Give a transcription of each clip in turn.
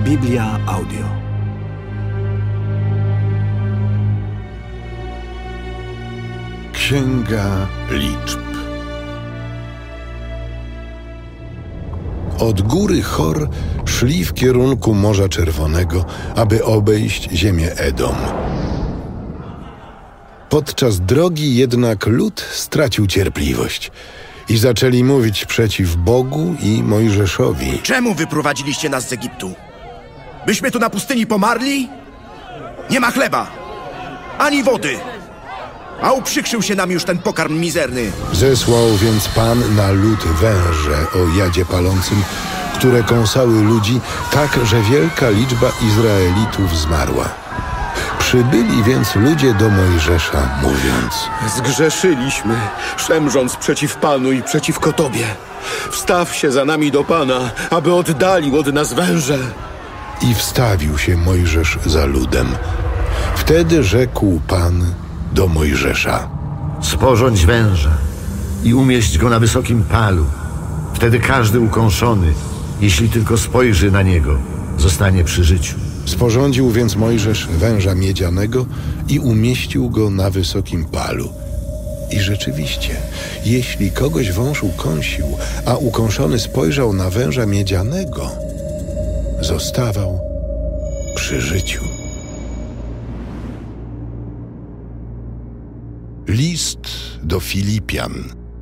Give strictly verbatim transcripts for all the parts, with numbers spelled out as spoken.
Biblia Audio. Księga Liczb. Od góry Hor szli w kierunku Morza Czerwonego, aby obejść ziemię Edom. Podczas drogi jednak lud stracił cierpliwość i zaczęli mówić przeciw Bogu i Mojżeszowi. Czemu wyprowadziliście nas z Egiptu? Byśmy tu na pustyni pomarli? Nie ma chleba, ani wody, a uprzykrzył się nam już ten pokarm mizerny. Zesłał więc Pan na lud węże o jadzie palącym, które kąsały ludzi, tak, że wielka liczba Izraelitów zmarła. Przybyli więc ludzie do Mojżesza, mówiąc: Zgrzeszyliśmy, szemrząc przeciw Panu i przeciwko Tobie. Wstaw się za nami do Pana, aby oddalił od nas węże. I wstawił się Mojżesz za ludem. Wtedy rzekł Pan do Mojżesza: Sporządź węża i umieść go na wysokim palu. Wtedy każdy ukąszony, jeśli tylko spojrzy na niego, zostanie przy życiu. Sporządził więc Mojżesz węża miedzianego i umieścił go na wysokim palu. I rzeczywiście, jeśli kogoś wąż ukąsił, a ukąszony spojrzał na węża miedzianego, zostawał przy życiu. List do Filipian.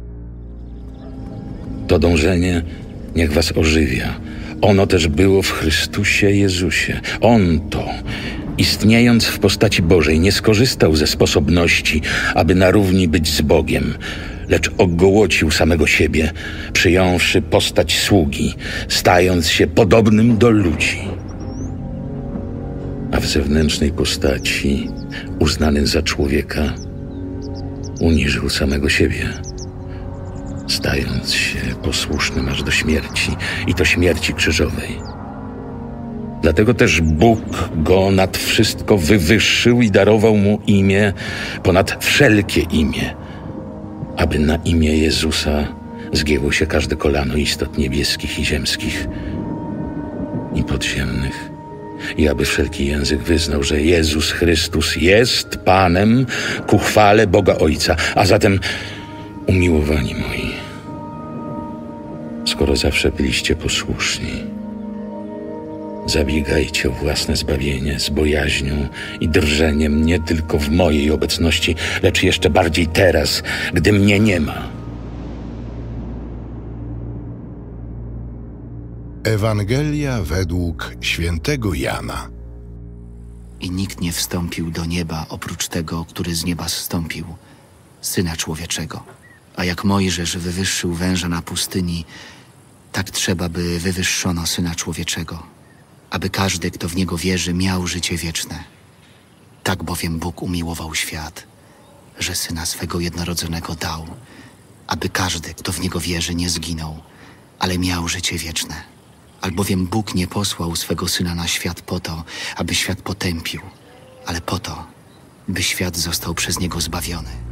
To dążenie niech was ożywia. Ono też było w Chrystusie Jezusie. On to, istniejąc w postaci Bożej, nie skorzystał ze sposobności, aby na równi być z Bogiem, lecz ogołocił samego siebie, przyjąwszy postać sługi, stając się podobnym do ludzi. A w zewnętrznej postaci, uznany za człowieka, uniżył samego siebie, stając się posłusznym aż do śmierci, i to śmierci krzyżowej. Dlatego też Bóg go nad wszystko wywyższył i darował mu imię ponad wszelkie imię, aby na imię Jezusa zgięło się każde kolano istot niebieskich i ziemskich i podziemnych, i aby wszelki język wyznał, że Jezus Chrystus jest Panem ku chwale Boga Ojca. A zatem, umiłowani moi, skoro zawsze byliście posłuszni, zabiegajcie o własne zbawienie z bojaźnią i drżeniem nie tylko w mojej obecności, lecz jeszcze bardziej teraz, gdy mnie nie ma. Ewangelia według świętego Jana. I nikt nie wstąpił do nieba oprócz tego, który z nieba zstąpił, Syna Człowieczego. A jak Mojżesz wywyższył węża na pustyni, tak trzeba, by wywyższono Syna Człowieczego, aby każdy, kto w Niego wierzy, miał życie wieczne. Tak bowiem Bóg umiłował świat, że Syna swego jednorodzonego dał, aby każdy, kto w Niego wierzy, nie zginął, ale miał życie wieczne. Albowiem Bóg nie posłał swego Syna na świat po to, aby świat potępił, ale po to, by świat został przez Niego zbawiony.